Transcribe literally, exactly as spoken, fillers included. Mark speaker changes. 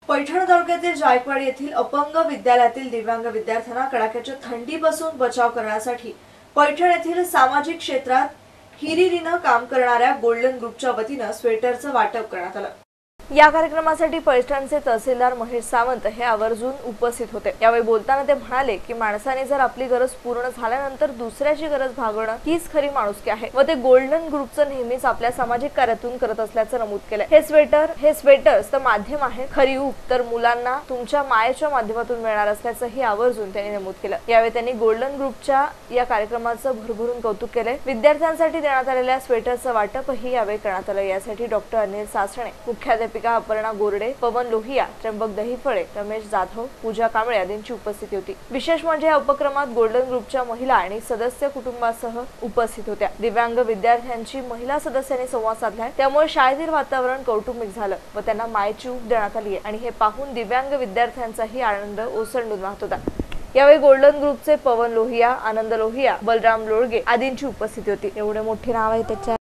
Speaker 1: पैठण तालुक्यातील जायकवाडी येथील अपंग विद्यालयातील दिव्यांग विद्यार्थ्यांना कडाक्याच्या थंडीपासून बचाव करण्यासाठी पैठण येथील सामाजिक क्षेत्रात हिरिरीनं काम करणाऱ्या गोल्डन ग्रुपच्या वतीने स्वेटरचं वाटप करण्यात आलं। या कार्यक्रमासाठी पैठणचे तहसीलदार महेश सावंत हे आवर्जून उपस्थित होते। यावेळी बोलताना ते म्हणाले की माणसाने जर आपली गरज पूर्ण झाल्यानंतर दुसऱ्याची गरज भागवणं हीच खरी माणुसकी आहे व ते गोल्डन ग्रुपचं नेहमीच आपल्या सामाजिक कार्यातून करत असल्याचं नमूद केलं। हे स्वेटर हे स्वेटर्स तर माध्यम आहे, खरी ऊब तर मुलांना तुमच्या मायेच्या माध्यमातून मिळणार असल्याचंही आवर्जून त्यांनी नमूद केलं। यावेळी त्यांनी गोल्डन ग्रुपच्या या कार्यक्रमाचं भरभरून कौतुक केले। विद्यार्थ्यांसाठी देण्यात आलेल्या स्वेटरचं वाटपही यावेळी करण्यात आलं। यासाठी डॉक्टर अनिल सासणे, मुख्याध्यापिका अपर्णा गोरडे, पवन लोहिया, त्र्यंबक दहिफळे, रमेश जाधव, पूजा कांबळे आदींची उपस्थिती होती। विशेष म्हणजे या उपक्रमात गोल्डन ग्रुपच्या महिला आणि सदस्य कुटुंबासह उपस्थित होत्या। दिव्यांग विद्यार्थ्यांची महिला सदस्यांनी संवाद साधला, त्यामुळे शाळेतील वातावरण कौटुंबिक झालं व त्यांना मायेची ऊब देण्यात आली आहे आणि हे पाहून दिव्यांग विद्यार्थ्यांचाही आनंद ओसंडून वाहत होता। यावेळी गोल्डन ग्रुपचे पवन लोहिया, आनंद लोहिया, बलराम लोळगे आदींची उपस्थिती होती। एवढे मोठे नाव आहे त्याच्या